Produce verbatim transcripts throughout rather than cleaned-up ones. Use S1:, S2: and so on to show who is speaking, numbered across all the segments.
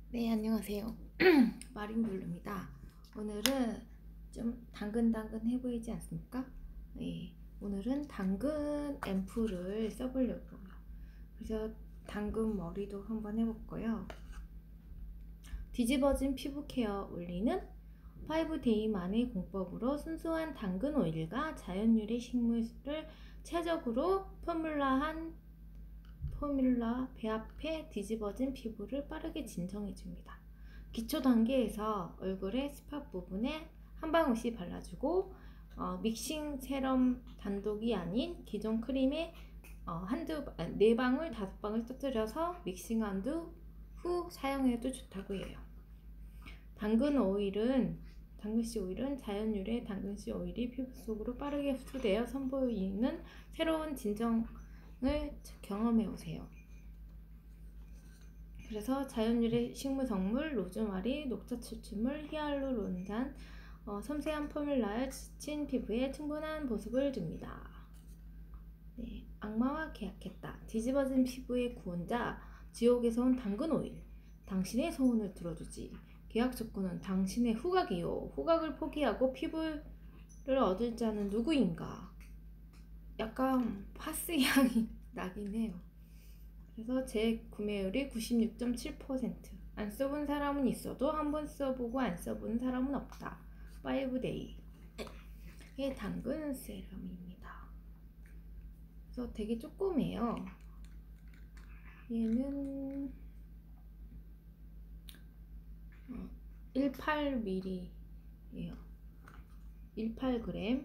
S1: 네, 안녕하세요. 마린블루입니다. 오늘은 좀 당근당근 해 보이지 않습니까? 네, 오늘은 당근 앰플을 써보려고요. 그래서 당근 머리도 한번 해볼 거예요. 뒤집어진 피부 케어 올리는 오 데이 만의 공법으로 순수한 당근 오일과 자연 유래 식물을 최적으로 포뮬라한 포뮬라 배합해 뒤집어진 피부를 빠르게 진정해줍니다. 기초 단계에서 얼굴의 스팟 부분에 한 방울씩 발라주고 어, 믹싱 세럼 단독이 아닌 기존 크림에 어, 한두 네 방울 다섯 방울 터뜨려서 믹싱한 후 사용해도 좋다고 해요. 당근 오일은 당근씨 오일은 자연 유래 당근씨 오일이 피부 속으로 빠르게 흡수되어 선보이는 새로운 진정을 경험해 오세요. 그래서 자연유래 식물성분, 로즈마리, 녹차 추출물, 히알루론산, 어, 섬세한 포뮬라에 지친 피부에 충분한 보습을 줍니다. 네, 악마와 계약했다. 뒤집어진 피부의 구원자, 지옥에서 온 당근 오일. 당신의 소원을 들어주지. 계약 조건은 당신의 후각이요. 후각을 포기하고 피부를 얻을 자는 누구인가? 약간 파스 향이 나긴 해요. 그래서 제 구매율이 구십육 점 칠 퍼센트. 안 써본 사람은 있어도 한 번 써보고 안 써본 사람은 없다. 오 데이. 이게 당근 세럼입니다. 그래서 되게 조그매요. 얘는 십팔 밀리리터예요. 십팔 그램.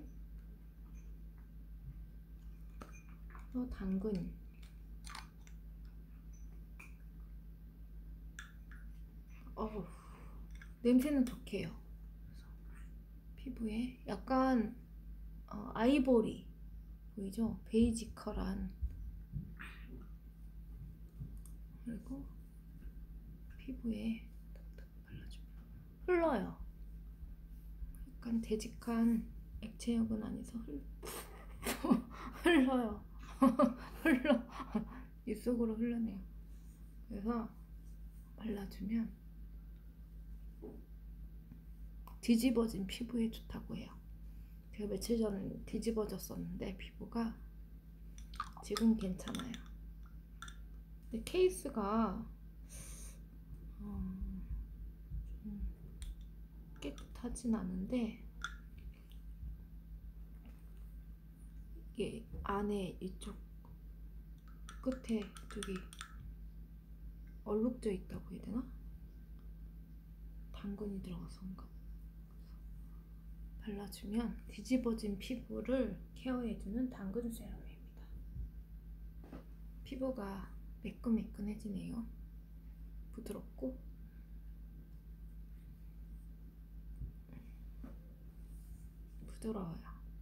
S1: 어, 당근. 어우, 냄새는 독해요. 피부에 약간 어, 아이보리 보이죠? 베이지컬한. 그리고 피부에 발라주면 흘러요. 약간 되직한 액체역은 아니서 흘... 흘러요. 흘러. 입속으로 흐르네요. 그래서 발라주면 뒤집어진 피부에 좋다고 해요. 제가 며칠 전에 뒤집어졌었는데 피부가 지금 괜찮아요. 근데 케이스가 어, 좀 깨끗하진 않은데 이게 안에 이쪽 끝에 저기 얼룩져 있다고 해야 되나? 당근이 들어가서인가? 발라주면 뒤집어진 피부를 케어해주는 당근 세럼입니다. 피부가 매끈매끈해지네요. 부드럽고 부드러워요.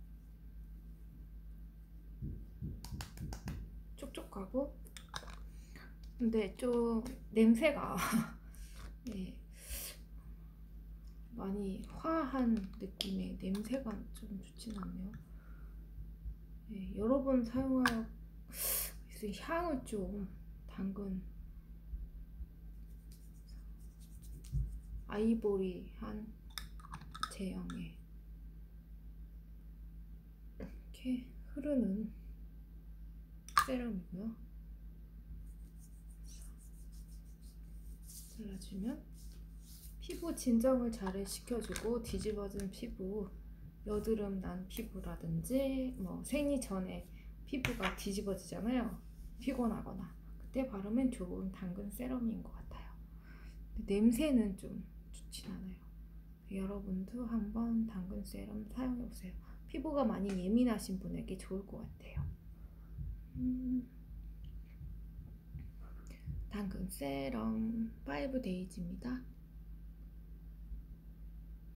S1: 촉촉하고 근데 좀 냄새가 네, 많이 화한 느낌의 냄새가 좀 좋진 않네요. 네, 여러 번 사용할 향을 좀 당근 아이보리한 제형의 이렇게 흐르는 세럼이고요. 발라주면 피부 진정을 잘 시켜주고 뒤집어진 피부, 여드름 난 피부라든지 뭐 생리 전에 피부가 뒤집어지잖아요. 피곤하거나 그때 바르면 좋은 당근 세럼인 것 같아요. 냄새는 좀 좋진 않아요. 여러분도 한번 당근 세럼 사용해보세요. 피부가 많이 예민하신 분에게 좋을 것 같아요. 음, 당근 세럼 오 데이즈입니다.